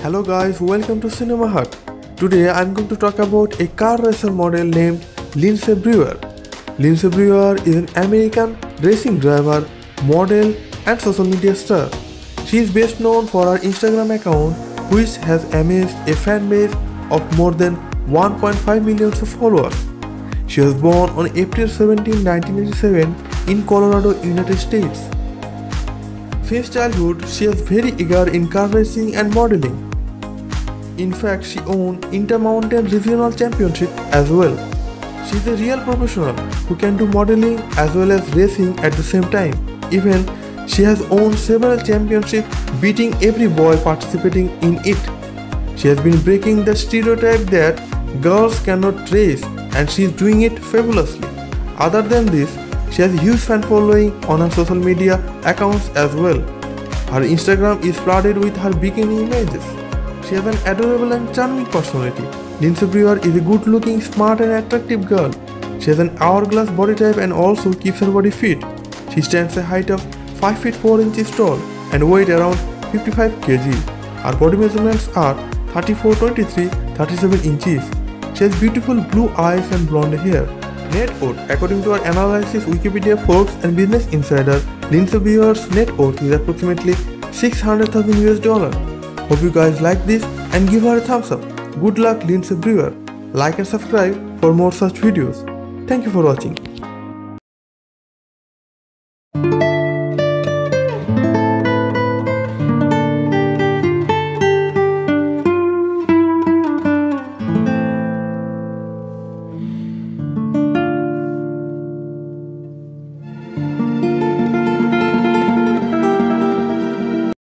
Hello guys, welcome to Cinema Hut. Today I'm going to talk about a car racer model named Lindsey Brewer. Lindsey Brewer is an American racing driver, model and social media star. She is best known for her Instagram account, which has amassed a fan base of more than 1.5 million followers. She was born on April 17, 1987 in Colorado, United States. Since childhood, she was very eager in car racing and modeling. In fact, she won Intermountain Regional Championship as well. She is a real professional who can do modeling as well as racing at the same time. Even she has won several championships, beating every boy participating in it. She has been breaking the stereotype that girls cannot race, and she is doing it fabulously. Other than this, she has a huge fan following on her social media accounts as well. Her Instagram is flooded with her bikini images. She has an adorable and charming personality. Lindsey Brewer is a good-looking, smart and attractive girl. She has an hourglass body type and also keeps her body fit. She stands a height of 5 feet 4 inches tall and weight around 55 kg. Her body measurements are 34, 23, 37 inches. She has beautiful blue eyes and blonde hair. Net worth. According to our analysis, Wikipedia, Forbes and Business Insider, Lindsey Brewer's net worth is approximately $600,000. Hope you guys like this and give her a thumbs up. Good luck, Lindsey Brewer. Like and subscribe for more such videos. Thank you for watching.